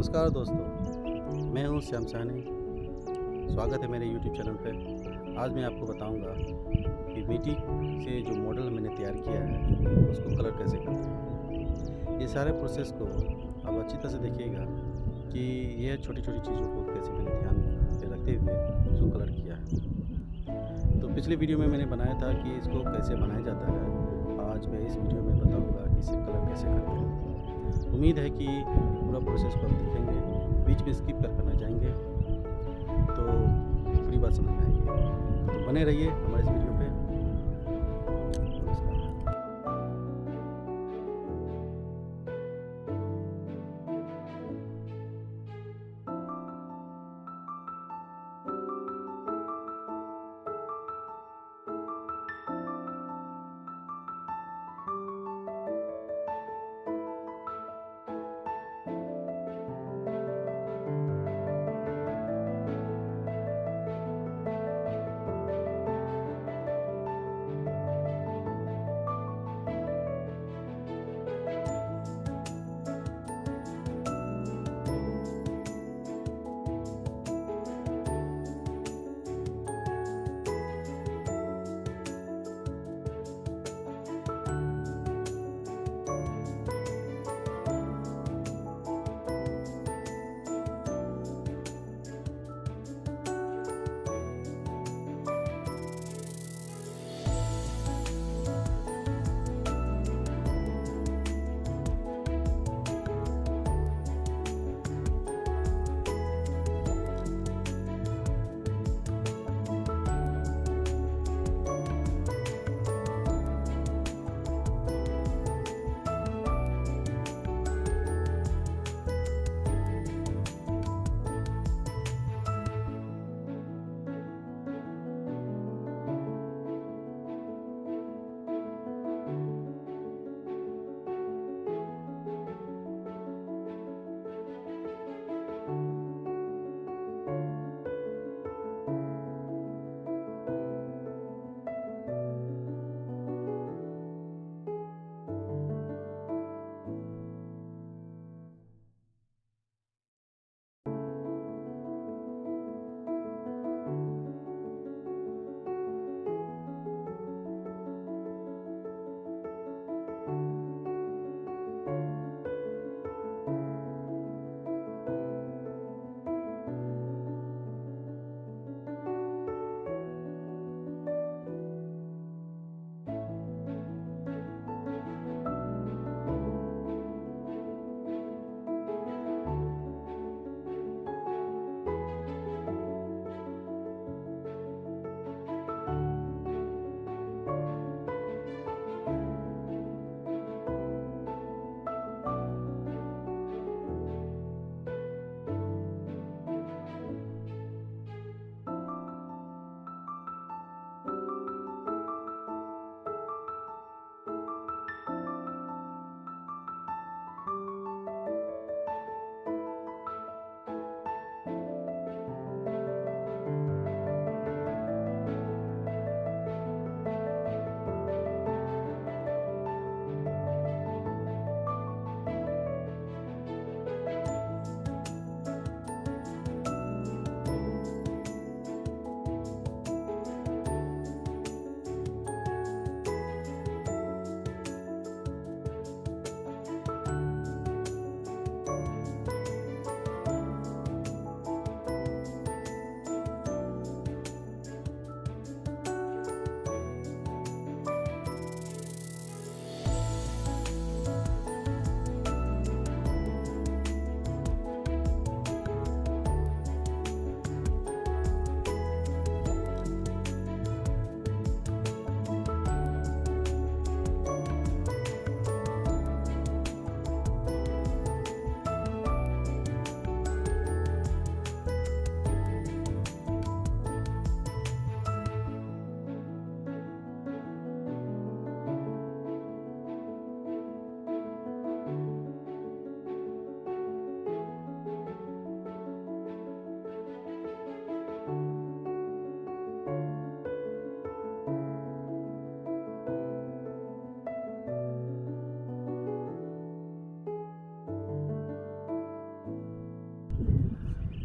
नमस्कार दोस्तों, मैं हूं श्याम साहनी। स्वागत है मेरे यूट्यूब चैनल पे। आज मैं आपको बताऊंगा कि मिट्टी से जो मॉडल मैंने तैयार किया है उसको कलर कैसे करते हैं। ये सारे प्रोसेस को आप अच्छी तरह से देखिएगा कि यह छोटी-छोटी चीज़ों को कैसे मैंने ध्यान पे रखते हुए उसको कलर किया है। तो पिछले वीडियो में मैंने बनाया था कि इसको कैसे बनाया जाता है। आज मैं इस वीडियो में बताऊँगा कि इसे कलर कैसे करते हैं। उम्मीद है कि पूरा प्रोसेस को आप देखेंगे, बीच में स्किप कर ना जाएंगे तो पूरी बात समझ में आएगी। तो बने रहिए हमारे इस वीडियो पे। नमस्कार।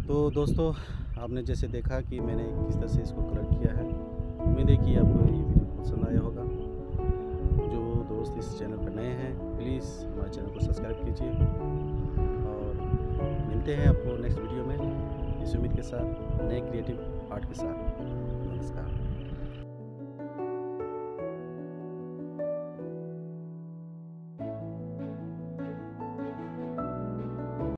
तो दोस्तों, आपने जैसे देखा कि मैंने किस तरह से इसको कलर किया है। उम्मीद है कि आपको ये वीडियो पसंद आया होगा। जो दोस्त इस चैनल पर नए हैं, प्लीज़ हमारे चैनल को सब्सक्राइब कीजिए और मिलते हैं आपको नेक्स्ट वीडियो में इस उम्मीद के साथ, नए क्रिएटिव आर्ट के साथ।